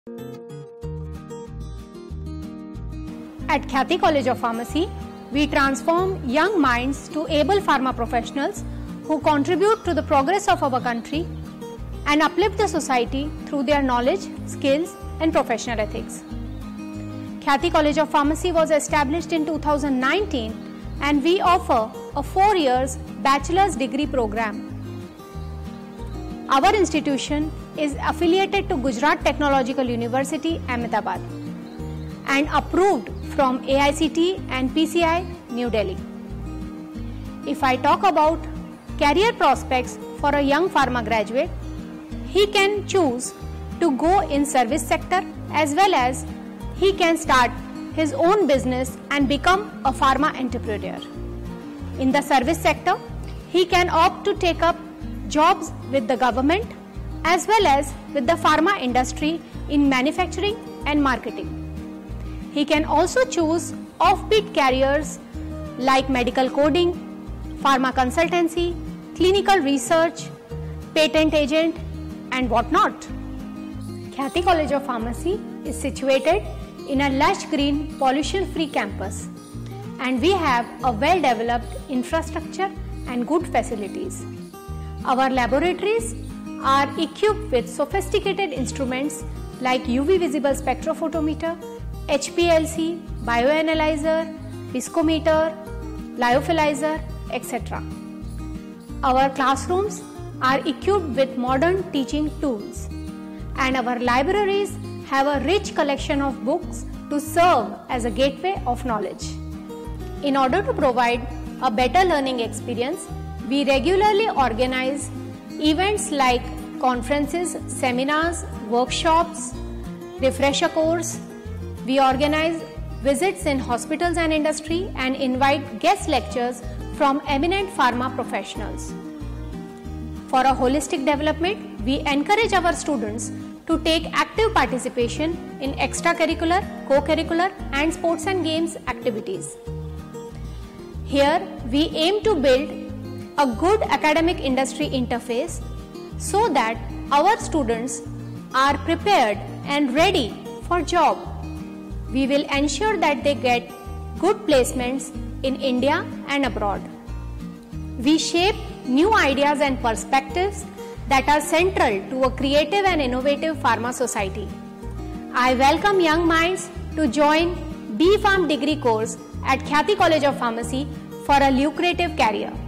At Khyati College of Pharmacy, we transform young minds to able pharma professionals who contribute to the progress of our country and uplift the society through their knowledge, skills, and professional ethics. Khyati College of Pharmacy was established in 2019 and we offer a 4 years bachelor's degree program. Our institution is affiliated to Gujarat Technological University, Ahmedabad and approved from AICTE and PCI, New Delhi. If I talk about career prospects for a young pharma graduate, he can choose to go in service sector as well as he can start his own business and become a pharma entrepreneur. In the service sector, he can opt to take up jobs with the government as well as with the pharma industry in manufacturing and marketing. He can also choose offbeat careers like medical coding, pharma consultancy, clinical research, patent agent and whatnot. Khyati College of Pharmacy is situated in a lush green pollution-free campus and we have a well-developed infrastructure and good facilities. Our laboratories are equipped with sophisticated instruments like UV visible spectrophotometer, HPLC, bioanalyzer, viscometer, lyophilizer, etc. Our classrooms are equipped with modern teaching tools and our libraries have a rich collection of books to serve as a gateway of knowledge. In order to provide a better learning experience, we regularly organize events like conferences, seminars, workshops, refresher course. We organize visits in hospitals and industry and invite guest lectures from eminent pharma professionals. For a holistic development, we encourage our students to take active participation in extracurricular, co-curricular and sports and games activities. Here, we aim to build a good academic industry interface so that our students are prepared and ready for job. We will ensure that they get good placements in India and abroad. We shape new ideas and perspectives that are central to a creative and innovative pharma society. I welcome young minds to join B.Pharm degree course at Khyati College of Pharmacy for a lucrative career.